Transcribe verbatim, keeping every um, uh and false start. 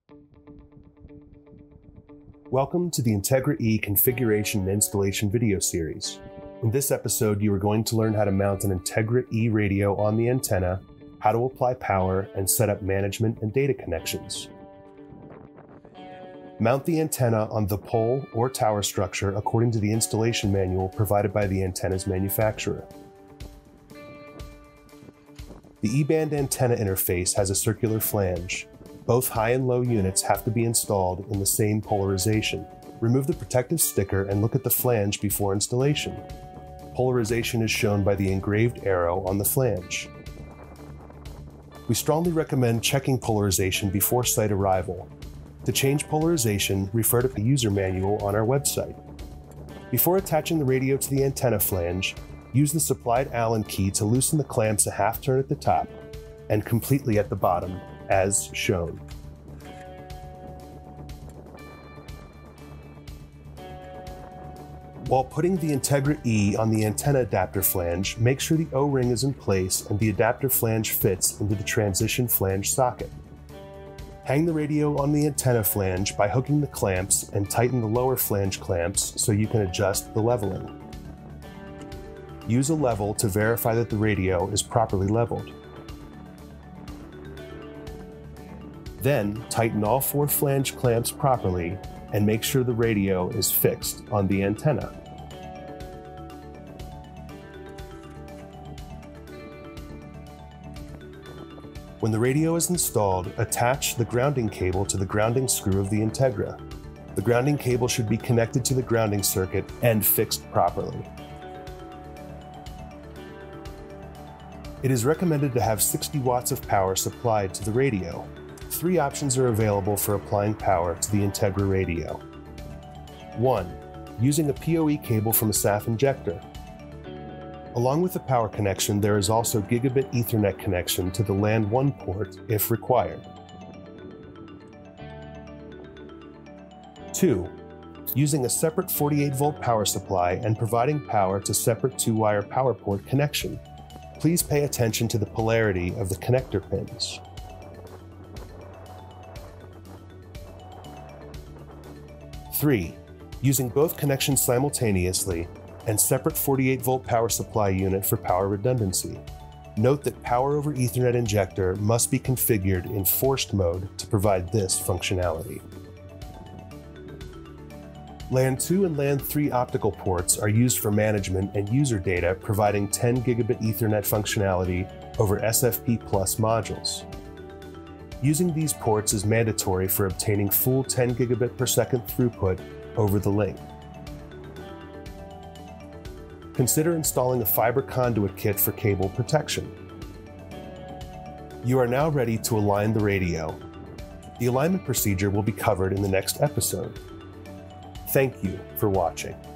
Welcome to the Integra-E Configuration and Installation video series. In this episode, you are going to learn how to mount an Integra-E radio on the antenna, how to apply power, and set up management and data connections. Mount the antenna on the pole or tower structure according to the installation manual provided by the antenna's manufacturer. The E-band antenna interface has a circular flange. Both high and low units have to be installed in the same polarization. Remove the protective sticker and look at the flange before installation. Polarization is shown by the engraved arrow on the flange. We strongly recommend checking polarization before site arrival. To change polarization, refer to the user manual on our website. Before attaching the radio to the antenna flange, use the supplied Allen key to loosen the clamps a half turn at the top and completely at the bottom, as shown. While putting the Integra-E on the antenna adapter flange, make sure the O-ring is in place and the adapter flange fits into the transition flange socket. Hang the radio on the antenna flange by hooking the clamps and tighten the lower flange clamps so you can adjust the leveling. Use a level to verify that the radio is properly leveled. Then, tighten all four flange clamps properly and make sure the radio is fixed on the antenna. When the radio is installed, attach the grounding cable to the grounding screw of the Integra. The grounding cable should be connected to the grounding circuit and fixed properly. It is recommended to have sixty watts of power supplied to the radio. Three options are available for applying power to the Integra radio. One, using a P O E cable from a S A F injector. Along with the power connection, there is also Gigabit Ethernet connection to the LAN one port if required. Two, using a separate forty-eight volt power supply and providing power to separate two-wire power port connection. Please pay attention to the polarity of the connector pins. Three, using both connections simultaneously and separate forty-eight volt power supply unit for power redundancy. Note that power over Ethernet injector must be configured in forced mode to provide this functionality. LAN two and LAN three optical ports are used for management and user data, providing ten gigabit Ethernet functionality over S F P plus modules. Using these ports is mandatory for obtaining full ten gigabit per second throughput over the link. Consider installing a fiber conduit kit for cable protection. You are now ready to align the radio. The alignment procedure will be covered in the next episode. Thank you for watching.